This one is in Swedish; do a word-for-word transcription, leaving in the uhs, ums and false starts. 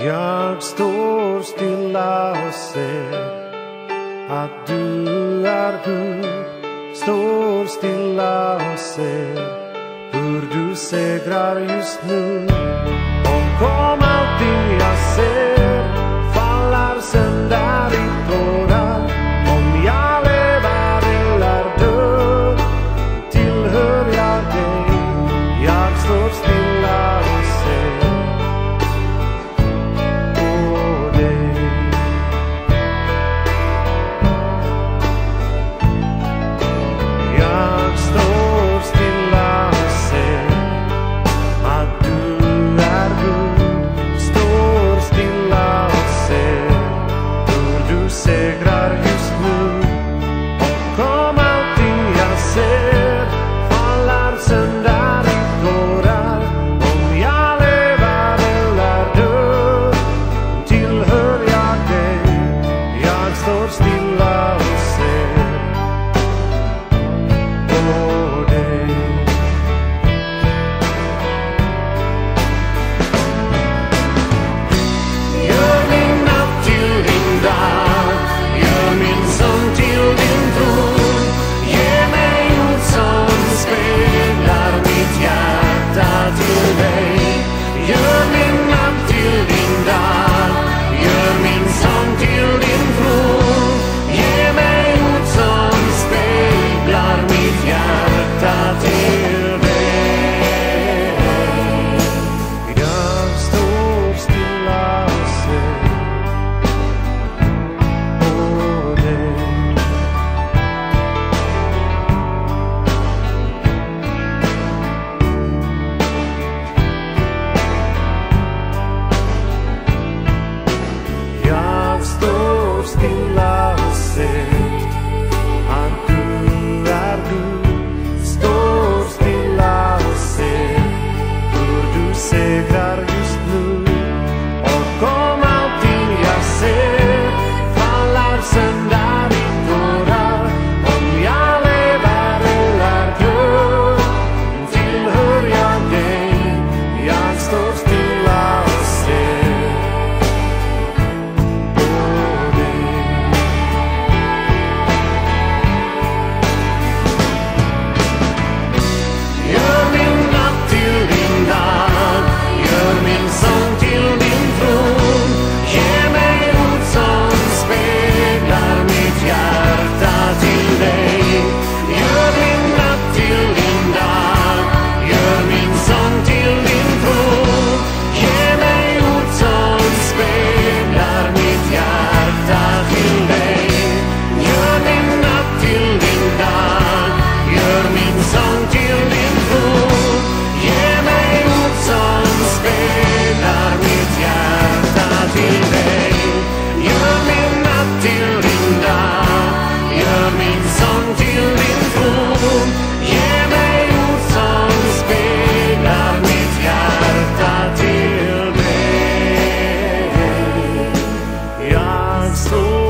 Jag står stilla och ser att du är Gud. Står stilla och ser hur du segrar just nu. Och om allting jag ser faller sönder i tårar, om jag lever eller dör, tillhör jag dig. Jag står stilla och ser på dig. Jag står stilla och ser att du är Gud. Står stilla och ser hur du segrar just nu. Och om allting jag ser faller sönder i tårar, om jag lever eller dör, tillhör jag dig. Jag står stilla och ser på dig. Gör min natt till din dag, gör min sång till din tron. Ge mig ord som speglar mitt hjärta till dig. Gör min natt till din dag, gör min sång till din tron. Ge mig ord som speglar mitt hjärta till dig. Jag står stilla och ser på dig. Jag står stilla och ser att du är Gud. Står stilla och ser hur du segrar just nu. Och om allting jag ser faller sönder i tårar, om jag lever eller dör, tillhör jag dig. Jag står stilla och ser på dig. Gör min natt till din dag, gör min sång till din tron. Ge mig ord som speglar mitt hjärta till dig. Gör min natt till din dag, gör min sång till din tron. Ge mig ord som speglar mitt hjärta till dig. Gör min natt till din dag, gör min sång till din tron. Ge mig ord som speglar mitt hjärta till dig. Gör min natt till din dag, gör min sång till din tron. Ge mig ord som speglar mitt hjärta till dig. Jag står